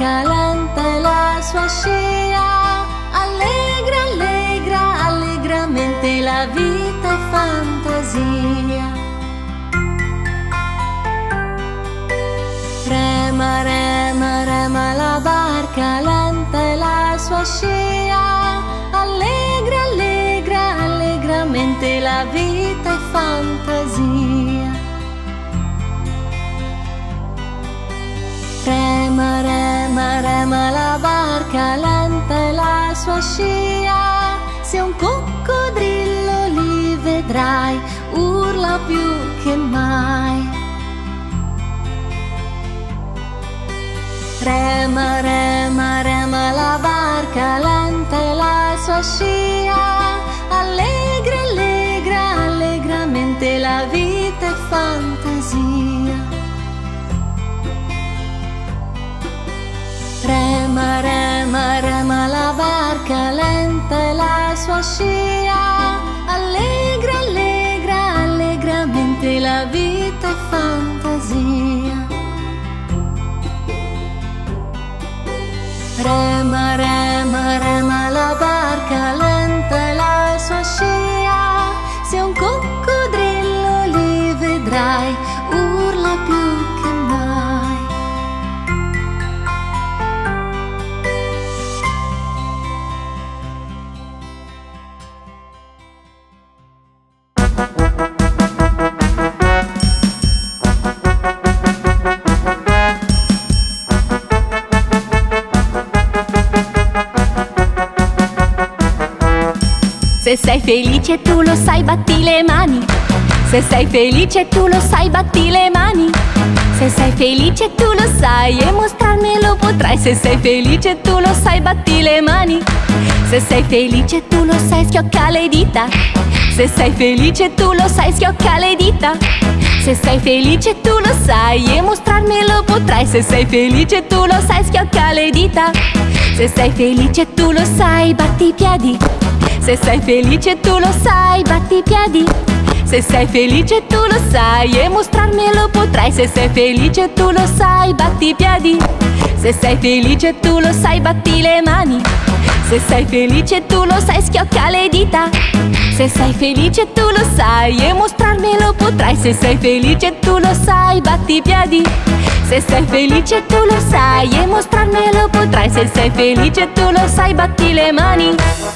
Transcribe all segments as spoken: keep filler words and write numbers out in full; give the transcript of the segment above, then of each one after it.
barca lenta e la sua scia, allegra, allegra, allegramente la vita è fantasia. Rema, rema, rema la barca lenta e la sua scia, allegra, allegra, allegramente la vita è fantasia. Rema, rema, rema la barca lenta e la sua scia, se un coccodrillo li vedrai, urla più che mai. Rema, rema, rema la barca lenta e la sua scia, allegra, allegra, allegramente la vita è fantasia. Rema, rema, rema la barca lenta e la sua scia, allegra, allegra, allegramente la vita è fantasia. Rema, rema, rema la barca lenta e la sua scia, se un coccodrillo li vedrai, urla più che mai. Se sei felice tu lo sai, batti le mani. Se sei felice tu lo sai, batti le mani. Se sei felice tu lo sai e mostrarmelo potrai. Se sei felice tu lo sai, batti le mani. Se sei felice tu lo sai, schiocca le dita. Se sei felice tu lo sai, schiocca le dita. Se sei felice tu lo sai e mostrarmelo potrai. Se sei felice tu lo sai, schiocca le dita. Se sei felice tu lo sai, batti i piedi. Se sei felice tu lo sai, batti i piedi. Se sei felice tu lo sai e mostrarmelo potrai. Se sei felice tu lo sai, batti i piedi. Se sei felice tu lo sai, batti le mani. Se sei felice tu lo sai, schiocca le dita. Se sei felice tu lo sai e mostrarmelo potrai. Se sei felice tu lo sai, batti i piedi. Se sei felice tu lo sai e mostrarmelo potrai. Se sei felice tu lo sai, batti le mani.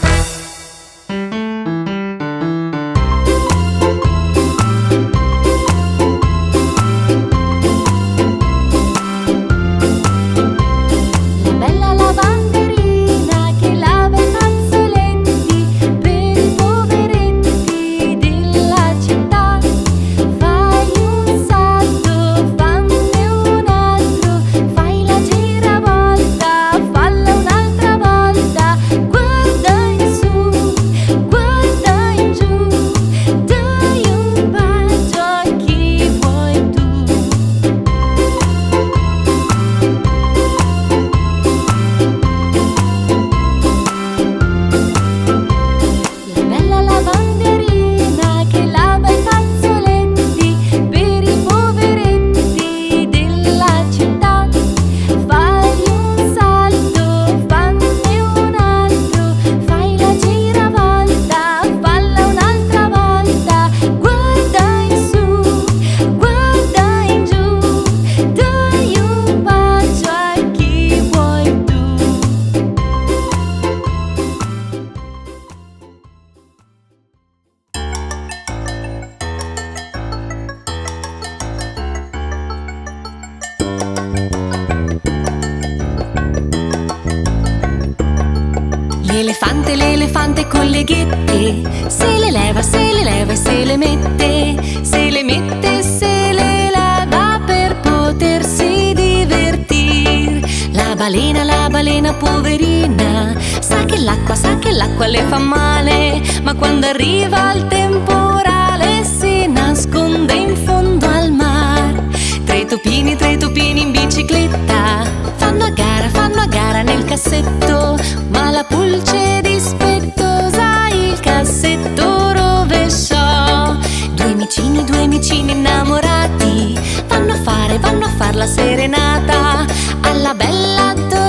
L'elefante, l'elefante con le ghette, se le leva, se le leva e se le mette, se le mette, se le leva per potersi divertir. La balena, la balena poverina, sa che l'acqua, sa che l'acqua le fa male, ma quando arriva il temporale si nasconde in fondo al mar. Tre topini, tre topini in bicicletta, fanno a gara, fanno a gara nel cassetto, ma la pulce dispettosa il cassetto rovesciò. Due micini, due micini innamorati, vanno a fare, vanno a far la serenata alla bella donna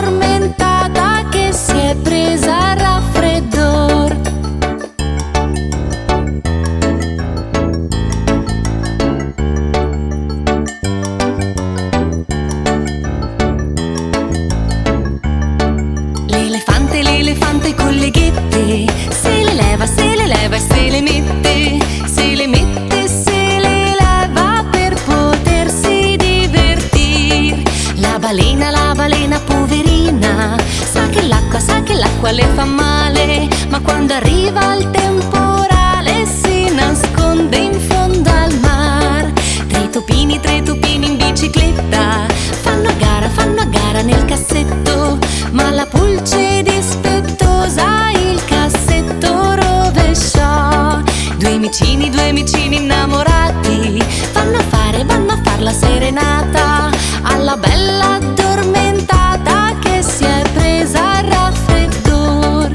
serenata alla bella addormentata che si è presa il raffreddor.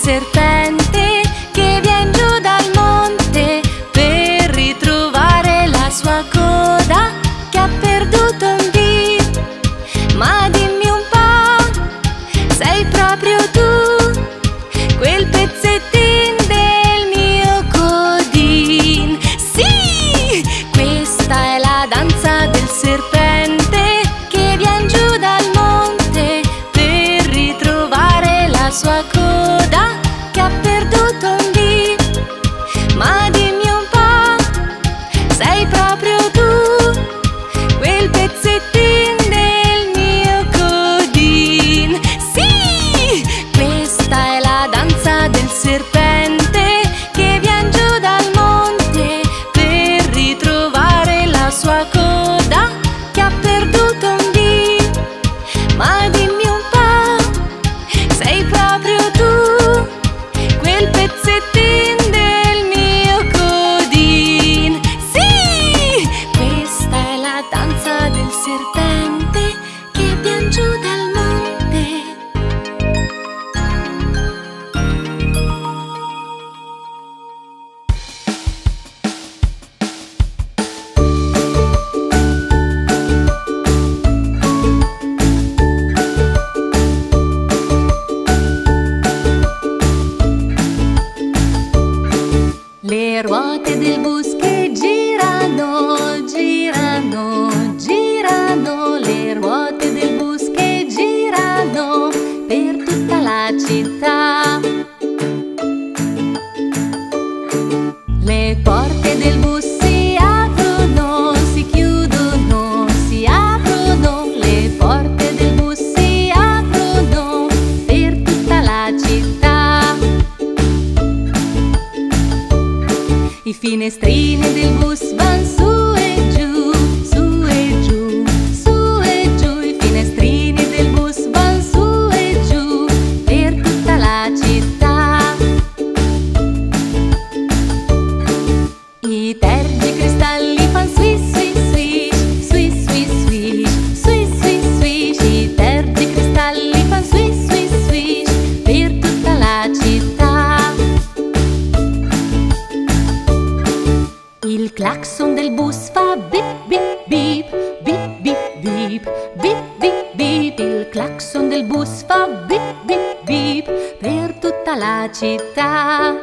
serpente che vien giù dal monte per ritrovare la sua coda che ha perduto un dì. Ma dimmi un po', sei proprio tu quel pezzettin del mio codin? Sì, questa è la danza del serpente che vien giù dal monte per ritrovare la sua coda che ha perduto un dì. Ma dimmi un po', sei proprio tu quel pezzettin del mio codin? Sì, questa è la danza del serpente che vien giù dal monte per ritrovare la sua coda che ha perduto un dì. Ma dimmi un po', sei proprio tu quel pezzettin del mio codin? Sì, questa è la danza del serpente che vien giù dal monte. Le ruote del bus che girano, girano, girano. Le ruote del bus che girano per tutta la città. Le porte del bus si aprono, si chiudono, si aprono. Le porte del bus si aprono per tutta la città. I finestrini del bus van su e giù, su e giù, su e giù. I finestrini del bus van su e giù per tutta la città. I tergicristalli fan swish, swish, swish, swish, swish, swish, swish, swish. I tergicristalli fan swish, swish, swish per tutta la città. Il clacson del bus fa bip bip bip, bip bip bip, bip bip bip. Il clacson del bus fa bip bip bip per tutta la città.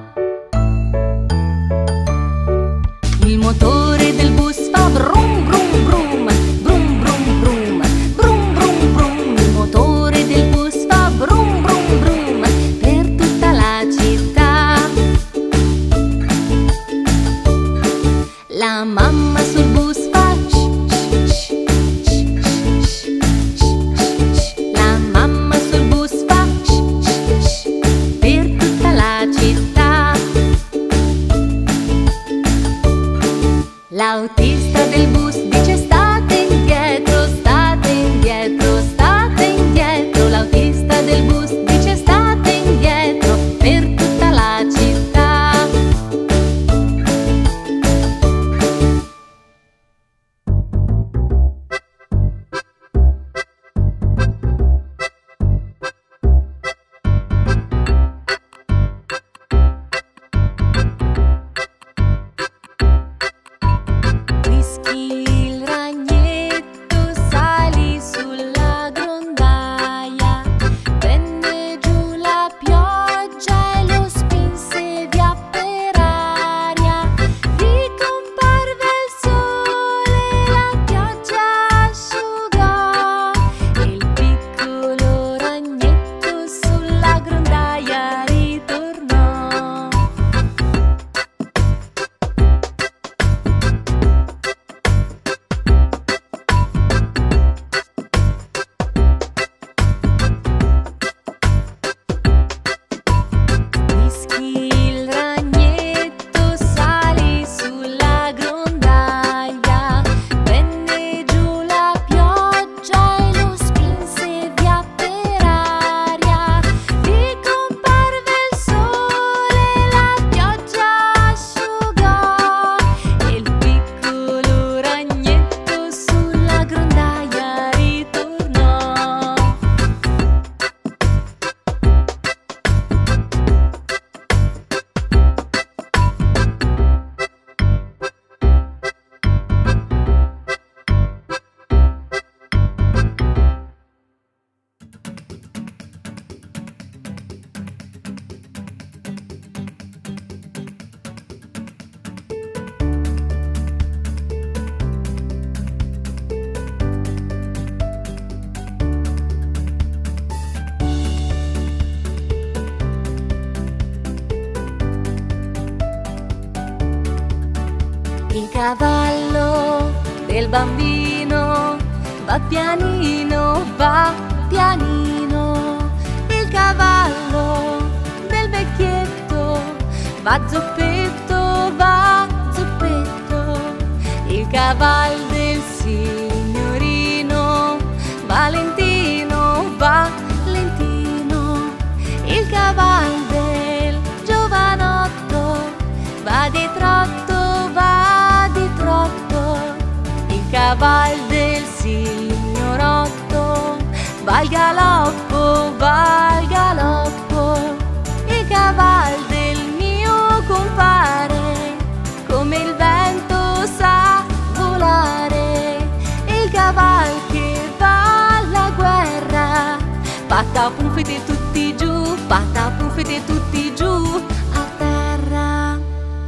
Il motore del bus fa brum brum brum, brum brum brum, brum brum brum. Il motore del bus fa brum brum brum per tutta la città. La mamma sul bus fa shh, shh, shh, shh, shh, shh. La mamma sul bus fa shh, shh, shh per tutta la città. cavallo del bambino va pianino, va pianino. Il cavallo del vecchietto va zoppetto, va zoppetto. Il cavallo del signorino va lentino, va lentino. Il cavallo del giovanotto va di trotto, va di trotto. Il cavallo del signorotto va al galoppo, va al galoppo. Il cavallo del mio compare come il vento sa volare. Il cavallo che va alla guerra, patapufete tutti giù, patapufete tutti giù a terra.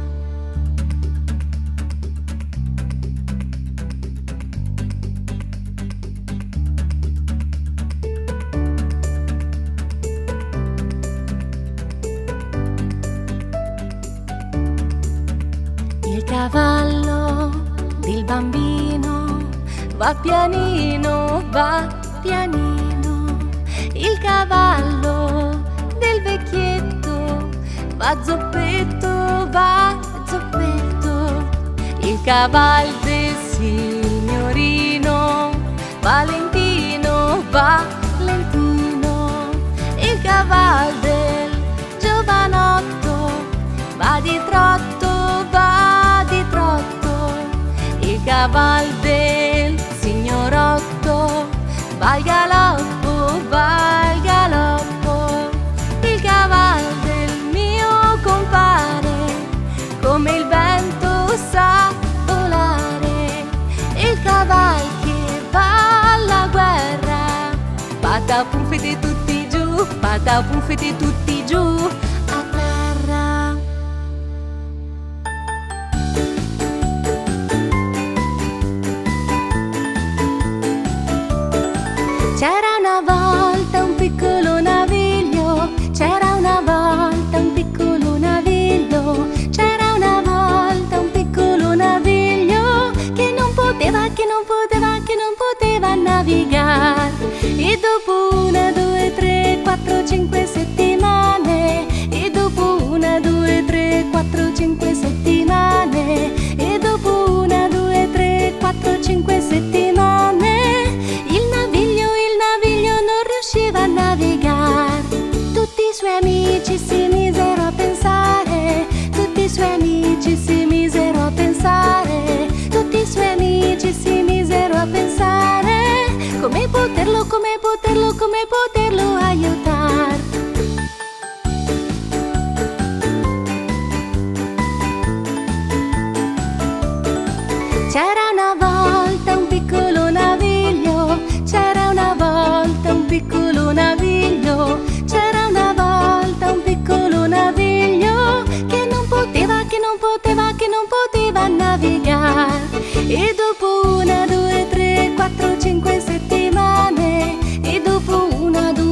Il cavallo del bambino va pianino, va pianino. Il cavallo del vecchietto va zoppetto, va zoppetto. Il cavallo del signorino va lentino, va lentino. Il cavallo del giovanotto va di trotto, va di trotto. Il cavallo del signorotto va al galoppo, va al galoppo. Il cavallo del mio compare come il vento sa volare. Il cavallo che va alla guerra, patapufete tutti giù, patapufete tutti giù a terra. C'era una volta un piccolo naviglio, c'era una volta un piccolo naviglio, c'era una volta un piccolo naviglio che non poteva, che non poteva, che non poteva navigare. E dopo una, due, tre, quattro, cinque settimane, e dopo una, due, tre, quattro, cinque settimane, e dopo una, due, tre, quattro, cinque settimane, riusciva a navigare. Tutti i suoi amici si misero a pensare, tutti i suoi amici si misero a pensare, tutti i suoi amici si misero a pensare come poterlo, come poterlo, come poterlo aiutare. C'era una volta un piccolo naviglio, c'era una volta un piccolo naviglio, c'era una volta un piccolo naviglio che non poteva, che non poteva, che non poteva navigare. E dopo una, due, tre, quattro, cinque settimane, e dopo una, due,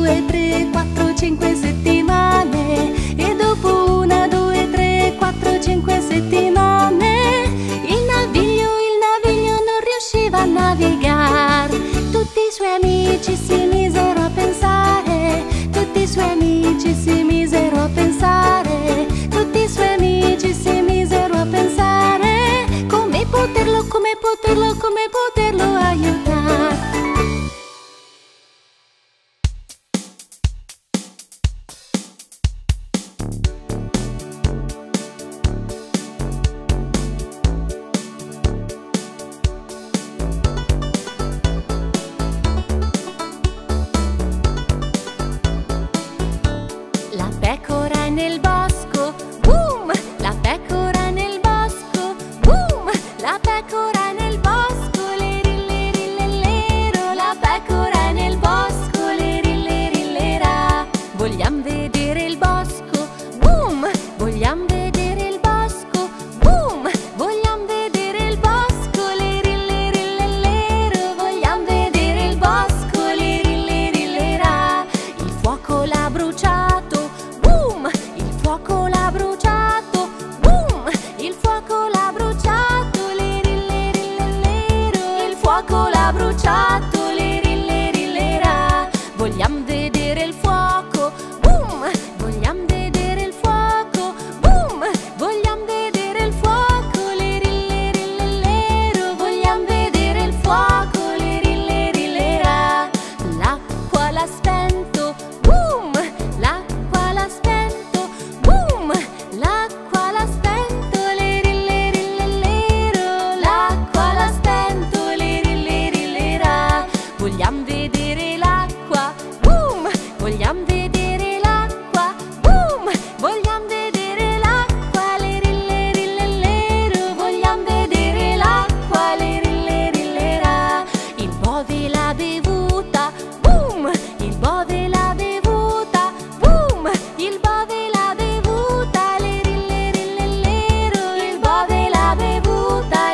l'ha spento, boom! L'acqua l'ha spento, boom! L'acqua l'ha spento, lirillirilillero. L'acqua l'ha spento, lirillirilera. Vogliamo vedere l'acqua, boom! Vogliamo vedere l'acqua, boom! Vogliamo vedere l'acqua, lirillirilillero. Vogliamo vedere l'acqua, lirillirilera. Il bove l'ha bevuta, boom! Il bove l'ha bevuta, boom! Il bove l'ha bevuta, lirillirilillero. Il bove l'ha bevuta,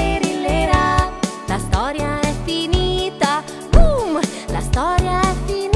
lirillirilera. La storia è finita, boom! La storia è finita.